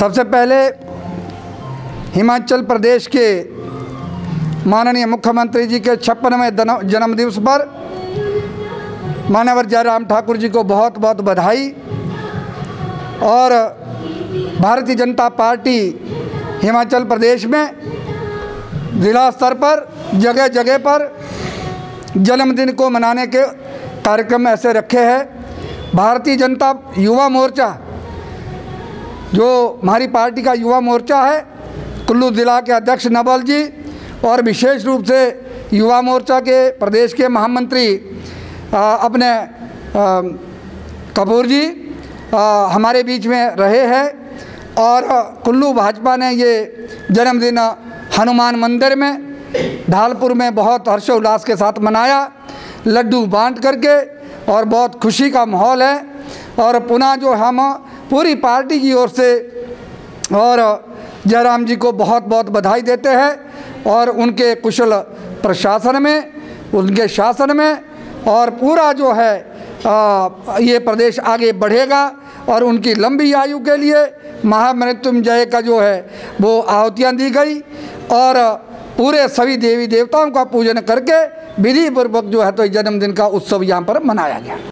सबसे पहले हिमाचल प्रदेश के माननीय मुख्यमंत्री जी के 56वें जन्मदिवस पर माननीय जयराम ठाकुर जी को बहुत बहुत बधाई। और भारतीय जनता पार्टी हिमाचल प्रदेश में जिला स्तर पर जगह जगह पर जन्मदिन को मनाने के कार्यक्रम ऐसे रखे हैं। भारतीय जनता युवा मोर्चा, जो हमारी पार्टी का युवा मोर्चा है, कुल्लू ज़िला के अध्यक्ष नवल जी और विशेष रूप से युवा मोर्चा के प्रदेश के महामंत्री अपने कपूर जी हमारे बीच में रहे हैं। और कुल्लू भाजपा ने ये जन्मदिन हनुमान मंदिर में ढालपुर में बहुत हर्षोल्लास के साथ मनाया, लड्डू बांट करके, और बहुत खुशी का माहौल है। और पुनः जो हम पूरी पार्टी की ओर से और जयराम जी को बहुत बहुत बधाई देते हैं और उनके कुशल प्रशासन में, उनके शासन में, और पूरा जो है ये प्रदेश आगे बढ़ेगा। और उनकी लंबी आयु के लिए महामृत्युंजय का जो है वो आहुतियाँ दी गई और पूरे सभी देवी देवताओं का पूजन करके विधि पूर्वक जो है तो जन्मदिन का उत्सव यहाँ पर मनाया गया।